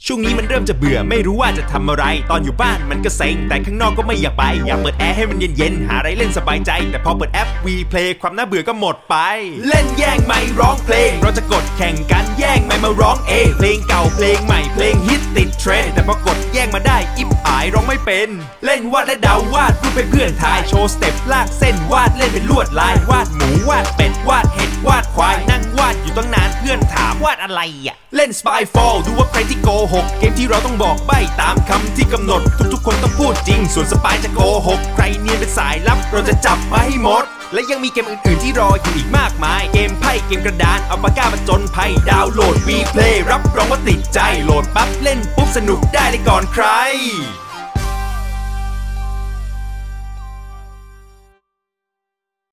ช่วงนี้มันเริ่มจะเบื่อไม่รู้ว่าจะทำอะไรตอนอยู่บ้านมันก็เซ็งแต่ข้างนอกก็ไม่อยากไปอยากเปิดแอร์ให้มันเย็นๆหาอะไรเล่นสบายใจแต่พอเปิดแอป Vplay ความน่าเบื่อก็หมดไปเล่นแย่งไมค์ร้องเพลงเราจะกดแข่งกันแย่งไมค์มาร้องเพลงเก่าเพลงใหม่เพลงฮิตติดเทรนด์แต่พอกดแย่งมาได้อิบอายร้องไม่เป็นเล่นวาดและเดาวาดรูปให้เพื่อนทายโชว์สเต็ปลากเส้นวาดเล่นเป็นลวดลายวาดหมูวาดเป็ดวาดเห็ดวาดควายนั่งวาดอยู่ตั้งนานเพื่อนถามวาดอะไรเล่น Spyfall ดูว่าใครที่โกหกเกมที่เราต้องบอกใบ้ตามคำที่กำหนดทุกๆคนต้องพูดจริงส่วนสปายจะโกหกใครเนียนเป็นสายลับเราจะจับมาให้หมดและยังมีเกมอื่นๆที่รออยู่อีกมากมายเกมไพ่เกมกระดานเอาปากกามาจนไพ่ดาวน์โหลด Vplay รับรองว่าติดใจโหลดปั๊บเล่นปุ๊บสนุกได้เลยก่อนใคร